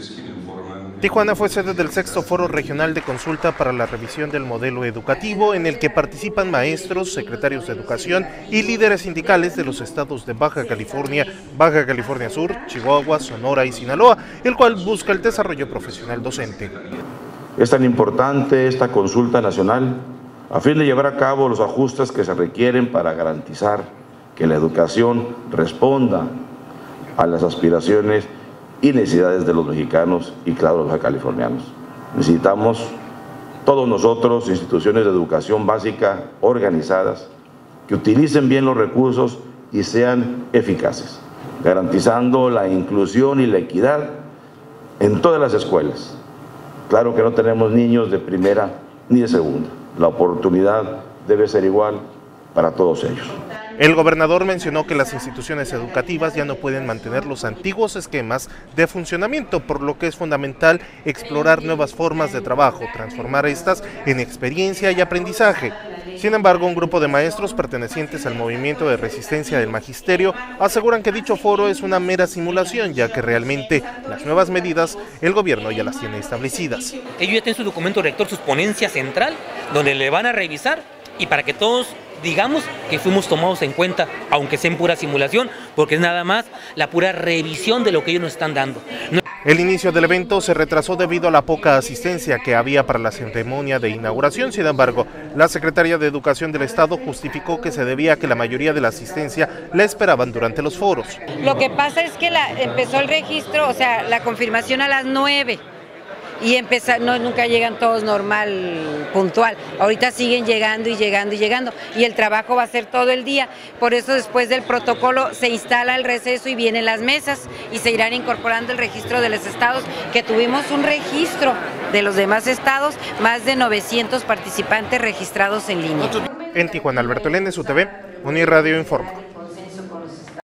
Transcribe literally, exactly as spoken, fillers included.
Tijuana fue sede del sexto Foro Regional de Consulta para la Revisión del Modelo Educativo, en el que participan maestros, secretarios de educación y líderes sindicales de los estados de Baja California, Baja California Sur, Chihuahua, Sonora y Sinaloa, el cual busca el desarrollo profesional docente. Es tan importante esta consulta nacional a fin de llevar a cabo los ajustes que se requieren para garantizar que la educación responda a las aspiraciones y necesidades de los mexicanos y, claro, los bajacalifornianos. Necesitamos todos nosotros instituciones de educación básica organizadas que utilicen bien los recursos y sean eficaces, garantizando la inclusión y la equidad en todas las escuelas. Claro que no tenemos niños de primera ni de segunda. La oportunidad debe ser igual para todos ellos. El gobernador mencionó que las instituciones educativas ya no pueden mantener los antiguos esquemas de funcionamiento, por lo que es fundamental explorar nuevas formas de trabajo, transformar estas en experiencia y aprendizaje. Sin embargo, un grupo de maestros pertenecientes al movimiento de resistencia del magisterio aseguran que dicho foro es una mera simulación, ya que realmente las nuevas medidas el gobierno ya las tiene establecidas. Ellos ya tienen su documento rector, su ponencia central, donde le van a revisar y para que todos digamos que fuimos tomados en cuenta, aunque sea en pura simulación, porque es nada más la pura revisión de lo que ellos nos están dando. No... El inicio del evento se retrasó debido a la poca asistencia que había para la ceremonia de inauguración. Sin embargo, la secretaria de Educación del Estado justificó que se debía a que la mayoría de la asistencia la esperaban durante los foros. Lo que pasa es que la, empezó el registro, o sea, la confirmación a las nueve. Y empezar, no, nunca llegan todos normal, puntual. Ahorita siguen llegando y llegando y llegando. Y el trabajo va a ser todo el día. Por eso después del protocolo se instala el receso y vienen las mesas y se irán incorporando el registro de los estados, que tuvimos un registro de los demás estados, más de novecientos participantes registrados en línea. En Tijuana, Alberto L N, S U T V, Unirradio informa.